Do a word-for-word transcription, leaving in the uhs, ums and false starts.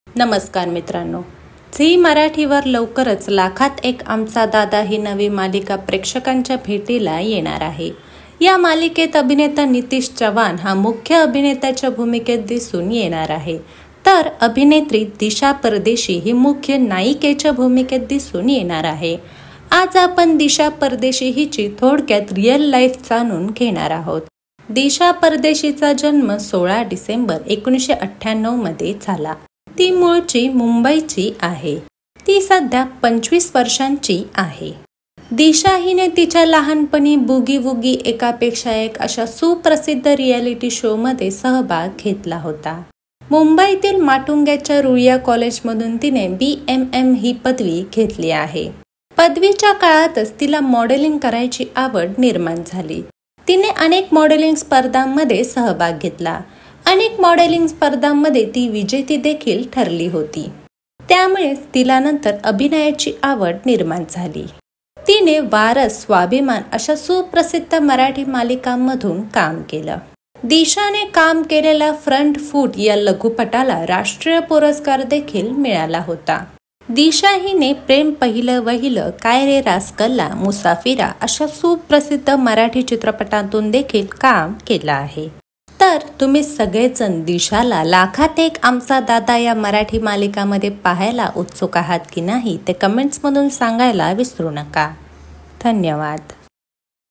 नमस्कार मित्रांनो, झी मराठीवर लवकरच लाखात एक आमचा दादा ही नवी मालिका प्रेक्षकांच्या भेटीला येणार आहे। या मालिकेत अभिनेता नितीश चव्हाण हा मुख्य अभिनेत्याच्या भूमिकेत दिसून येणार आहे, तर अभिनेत्री दिशा परदेशी ही मुख्य नायिकेच्या भूमिकेत दिसून येणार आहे। आज आपण दिशा परदेशी हिची थोडक्यात रिअल लाईफ जाणून घेणार आहोत। दिशा परदेशीचा जन्म सोळा डिसेंबर एकोणीसशे अठ्ठ्याण्णव मध्ये झाला। ती मूळची मुंबईची आहे। ती सध्या पंचवीस वर्षांची आहे। दिशा हिने तिच्या लहानपणी बुगी वुगी एकापेक्षा एक अशा सुप्रसिद्ध रियालिटी शो मध्ये सहभाग घेतला होता। मुंबईतील माटुंग्याच्या रुळिया कॉलेजमधून तिने बी एम एम ही पदवी घेतली आहे। पदवीच्या काळातच तिला मॉडेलिंग करायची आवड निर्माण झाली। तिने अनेक मॉडेलिंग स्पर्धांमध्ये सहभाग घेतला। अनेक मॉडेलिंग स्पर्धांमध्ये ती विजेती देखील ठरली होती। त्यामुळे तिला नंतर अभिनयाची आवड निर्माण झाली। तिने वारस, स्वाभिमान अशा सुप्रसिद्ध मराठी मालिकांमधून काम केलं। दिशाने काम केलेल्या फ्रंट फूट या लघुपटाला राष्ट्रीय पुरस्कार देखील मिळाला होता। दिशा हिने प्रेम पहिलं वहिलं, काय रे रास्कल्ला, मुसाफिरा अशा सुप्रसिद्ध मराठी चित्रपटांतून देखील काम केलं आहे। तर तुम्ही सगळेजण दिशाला लाखात एक आमचा दादा या मराठी मालिकामध्ये पाहायला उत्सुक आहात की नाही ते कमेंट्समधून सांगायला विसरू नका। धन्यवाद।